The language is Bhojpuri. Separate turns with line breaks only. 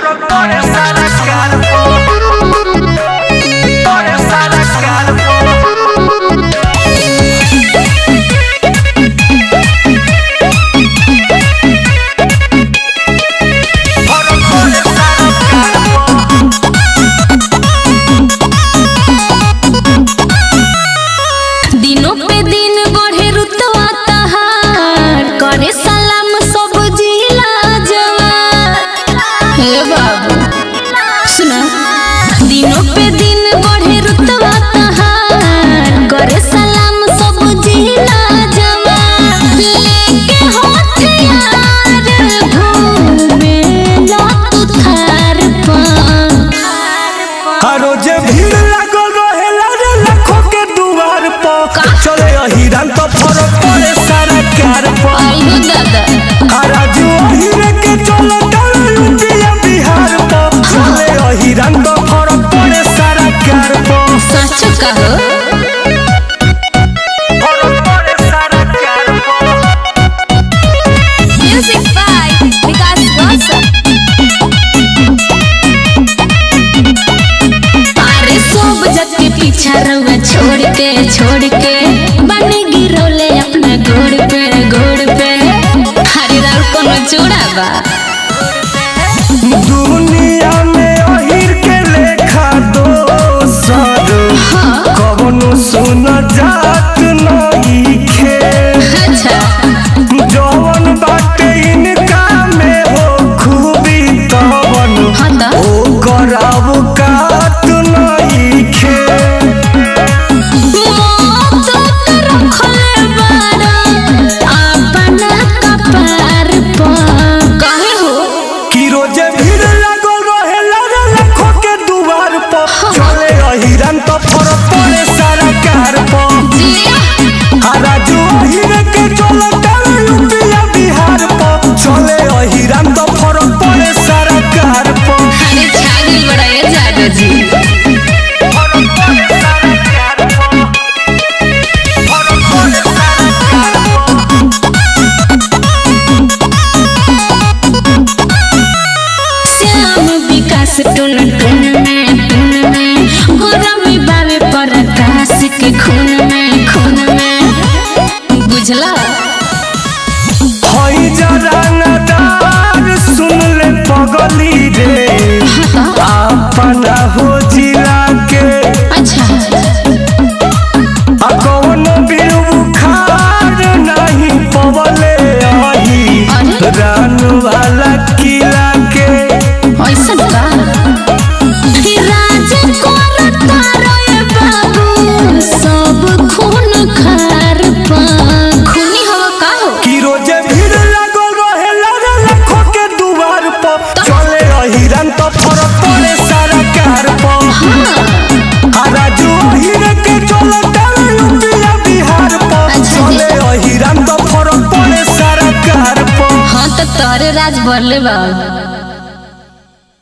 दिनों पे दिन बढ़े रुतवा तहार करे सलाम सब जिला जवान लेके होठियार घूमे ला तू थार पर
हरो जे भीड़ लागल रहेला रे लाखों के दुआर पर चले हिरन तो फरक पड़े सारा कार पर
आइयो दादा
हराजू हिरे के चलो यूपीया बिहार पर चले हिरन तो फरक पड़े सारा कार पर
सच कहो
फरक पड़े सारा कार पर
म्यूजिक बाय विकास रोशन अरे सब जग के पीछा रहुआ छोड़ के बने गिरोले अपना गोड़ पे हरे राव कोनो जोड़ा बा
दुनिया में अहिर के लेखा दोसर कवनो सुन जात नहीं खे
अच्छा
जवन बाटे इनका में हो खूबी तवन ओ कराव कात नहीं खे
मौत रखले बारा अपना कपार पर काहे हो
कि रोजे भीड़ लागल रहेला रे लाखों के दुआर पर चले हिरन तो फरक पड़े सारा कार पर हराजू हिरे के चलो यूपीया बिहार पर चले हिरन तो फरक पड़े सारा कार पर
अरे छागल बड़ा ये जादू जी
फरक पड़े सारा कार पर फरक पड़े सारा कार
श्याम विकास टुन में गोरमी बावे पर आकाश के खून में बुझला
हई जरा नदार सुन ले पगली रे अपना हो जिला के
अच्छा
कौन बिल बुखार नहीं पवले आही रान वाला किला के
ऐसा का राज करता रे बाबू सब खून खार पा खूनी हवा का हो
कि रोजे भीड़ लागल रहेला रे लाखों के दुआर पर चले हिरन तो फरक पड़े सारा कार पर हराजू हिरे के चलो यूपीया बिहार पर चले हिरन तो फरक पड़े सारा कार पर
हाँ तो तारे राज भरले बा।